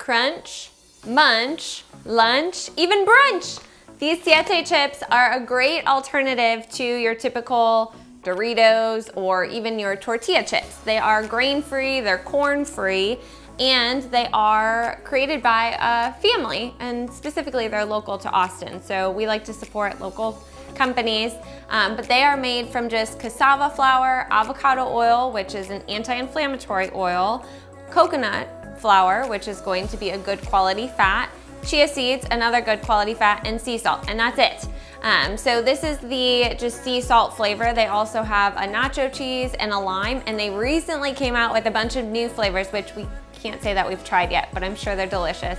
crunch, munch, lunch, even brunch. These Siete chips are a great alternative to your typical Doritos or even your tortilla chips. They are grain-free, they're corn-free, and they are created by a family, and specifically they're local to Austin. So we like to support local companies, but they are made from just cassava flour, avocado oil, which is an anti-inflammatory oil, coconut flour, which is going to be a good quality fat, chia seeds, another good quality fat, and sea salt, and that's it. So this is the just sea salt flavor. They also have a nacho cheese and a lime, and they recently came out with a bunch of new flavors, which we can't say that we've tried yet, but I'm sure they're delicious.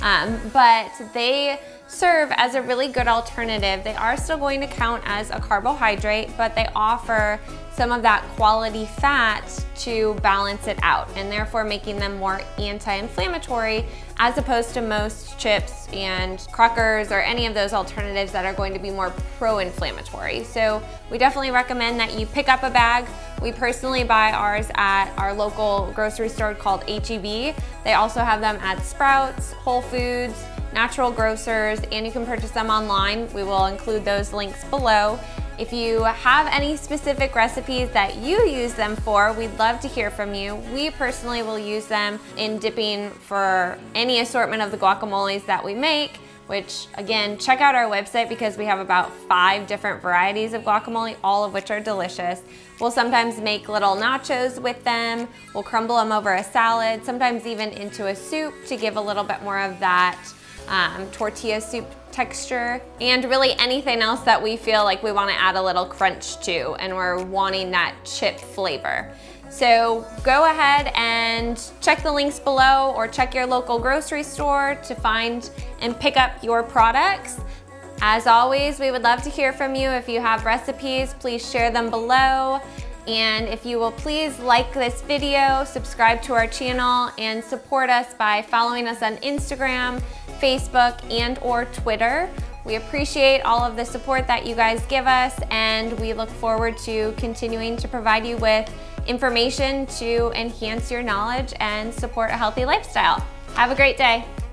But they serve as a really good alternative. They are still going to count as a carbohydrate, but they offer some of that quality fat to balance it out, and therefore making them more anti-inflammatory as opposed to most chips and crackers or any of those alternatives that are going to be more pro-inflammatory. So we definitely recommend that you pick up a bag. We personally buy ours at our local grocery store called H-E-B. They also have them at Sprouts, Whole Foods, Natural Grocers, and you can purchase them online. We will include those links below. If you have any specific recipes that you use them for, we'd love to hear from you. We personally will use them in dipping for any assortment of the guacamoles that we make, which again, check out our website because we have about 5 different varieties of guacamole, all of which are delicious. We'll sometimes make little nachos with them. We'll crumble them over a salad, sometimes even into a soup to give a little bit more of that tortilla soup texture, and really anything else that we feel like we want to add a little crunch to and we're wanting that chip flavor. So go ahead and check the links below or check your local grocery store to find and pick up your products. As always, we would love to hear from you. If you have recipes, please share them below. And if you will please like this video, subscribe to our channel, and support us by following us on Instagram, Facebook, and or Twitter. We appreciate all of the support that you guys give us, and we look forward to continuing to provide you with information to enhance your knowledge and support a healthy lifestyle. Have a great day.